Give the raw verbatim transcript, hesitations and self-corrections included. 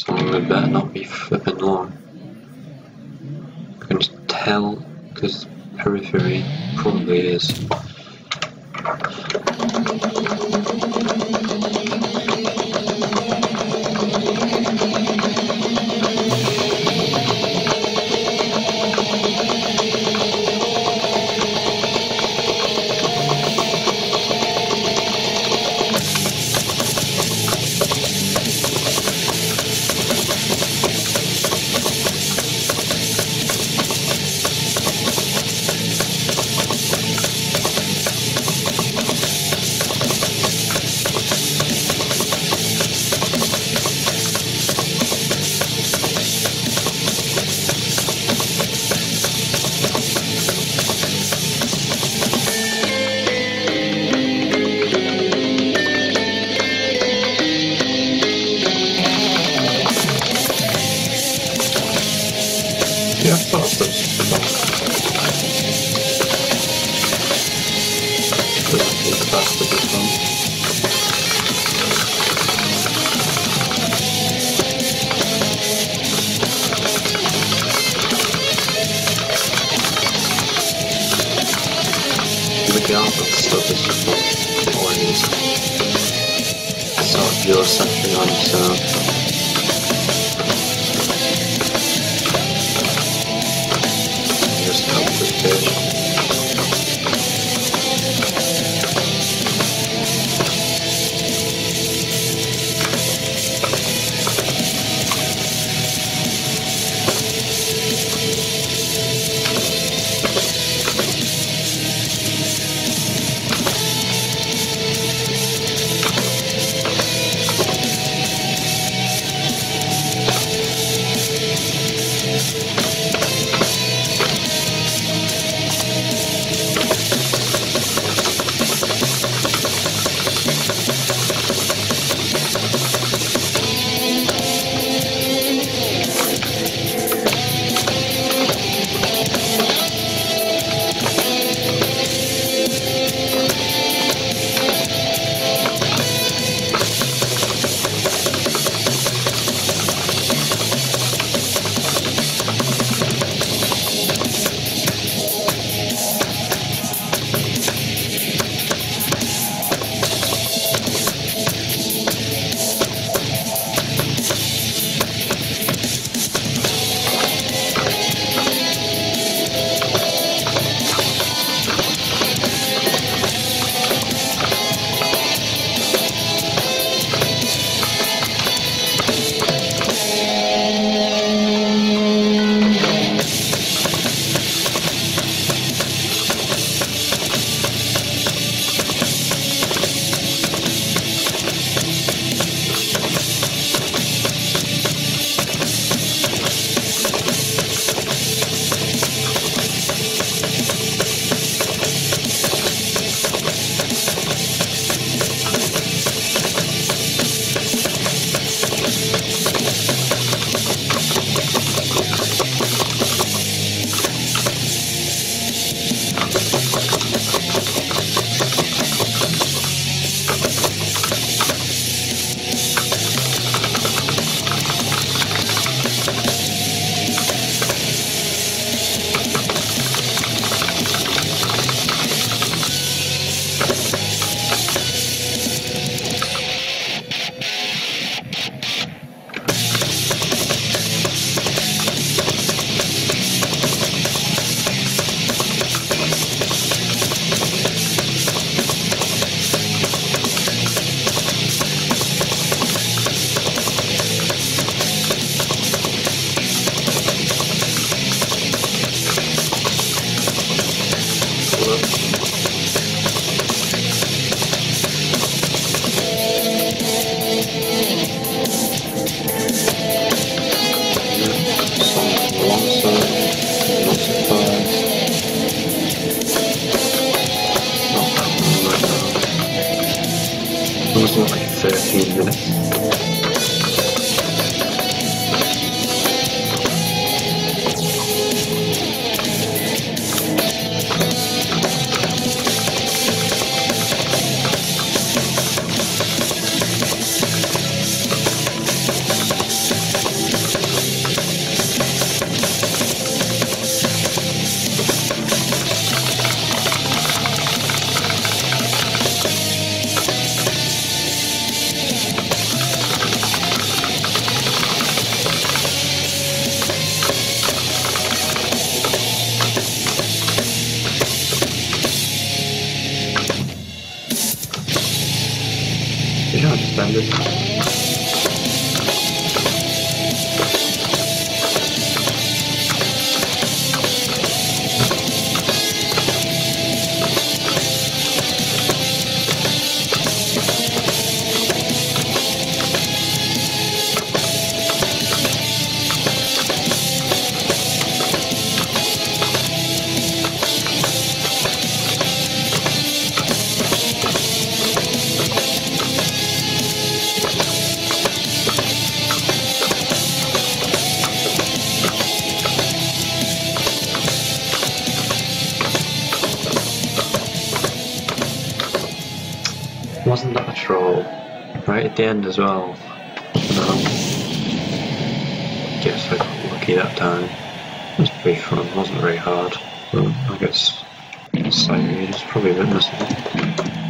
So it better not be flipping long. I can just tell, because periphery probably is. Yeah, I thought so. Doesn't feel the best of this one. The gauntlet stuff is just always sort of your section on yourself. Just help this bitch. was what, like thirteen minutes? defenders. Wasn't that a troll? Right at the end as well. No. Guess I got lucky that time. It was pretty fun, wasn't very hard. But I guess sight read is probably a bit missing.